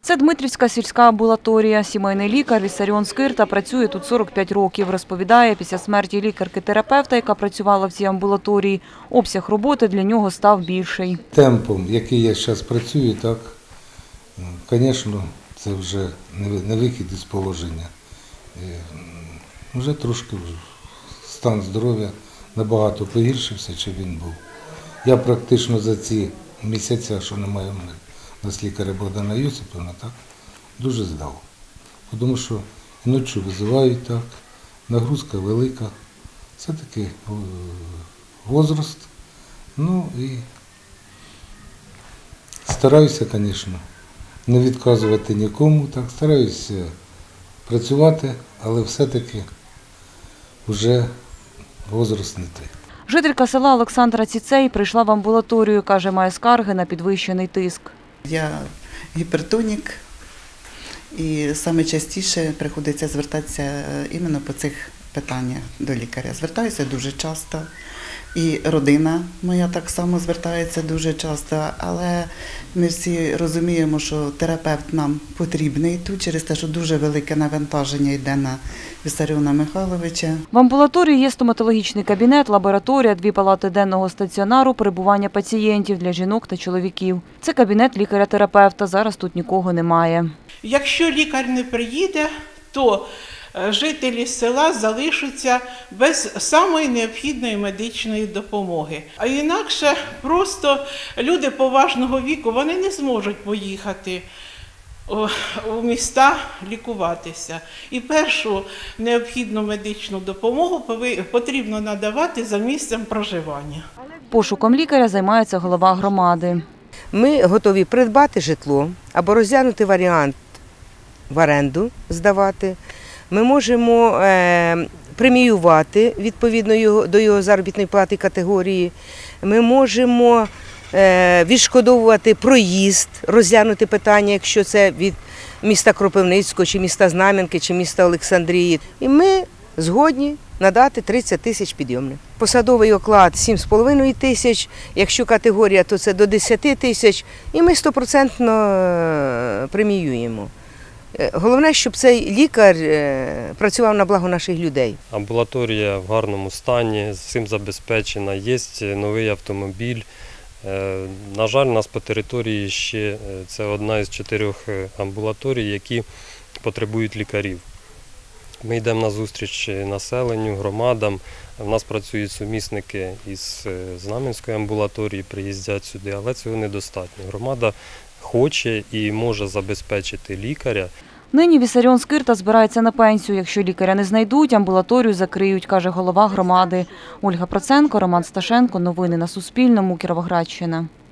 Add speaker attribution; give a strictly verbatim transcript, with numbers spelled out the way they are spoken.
Speaker 1: Це Дмитрівська сільська амбулаторія. Сімейний лікар Віссаріон Скирта працює тут сорок п'ять років. Розповідає, після смерті лікарки-терапевта, яка працювала в цій амбулаторії, обсяг роботи для нього став більший.
Speaker 2: Темпом, який я зараз працюю, так, звісно, це вже не вихід із положення. Вже трошки стан здоров'я набагато погіршився, чи він був. Я практично за ці місяці, що немає в мене, у нас лікаря Богдана Йосипівна, так, дуже здав. Тому що ночі визивають, так, нагрузка велика, це такий возраст. Ну і стараюся, звісно, не відказувати нікому, так, стараюся працювати, але все-таки вже возраст не той.
Speaker 1: Жителька села Олександра Ціцей прийшла в амбулаторію, каже, має скарги на підвищений тиск.
Speaker 3: Я гіпертонік і саме частіше приходиться звертатися іменно по цих питаннях до лікаря. Звертаюся дуже часто, і родина моя так само звертається дуже часто, але ми всі розуміємо, що терапевт нам потрібний тут через те, що дуже велике навантаження йде на Віссаріона Михайловича.
Speaker 1: В амбулаторії є стоматологічний кабінет, лабораторія, дві палати денного стаціонару, перебування пацієнтів для жінок та чоловіків. Це кабінет лікаря-терапевта, зараз тут нікого немає.
Speaker 4: Якщо лікар не приїде, то жителі села залишаться без самої необхідної медичної допомоги. А інакше просто люди поважного віку, вони не зможуть поїхати у міста лікуватися. І першу необхідну медичну допомогу потрібно надавати за місцем проживання.
Speaker 1: Пошуком лікаря займається голова громади.
Speaker 5: Ми готові придбати житло або розглянути варіант в оренду здавати. Ми можемо е, преміювати відповідно його, до його заробітної плати категорії. Ми можемо е, відшкодовувати проїзд, розглянути питання, якщо це від міста Кропивницького, чи міста Знам'янки, чи міста Олександрії. І ми згодні надати тридцять тисяч підйомних. Посадовий оклад сім з половиною тисяч, якщо категорія, то це до десяти тисяч, і ми стопроцентно преміюємо. Головне, щоб цей лікар працював на благо наших людей.
Speaker 6: Амбулаторія в гарному стані, всім забезпечена, є новий автомобіль. На жаль, у нас по території ще це одна із чотирьох амбулаторій, які потребують лікарів. Ми йдемо на зустріч населенню, громадам. У нас працюють сумісники із Знам'янської амбулаторії, приїздять сюди, але цього недостатньо. Громада хоче і може забезпечити лікаря.
Speaker 1: Нині Віссаріон Скирта збирається на пенсію. Якщо лікаря не знайдуть, амбулаторію закриють, каже голова громади. Ольга Проценко, Роман Сташенко. Новини на Суспільному. Кіровоградщина.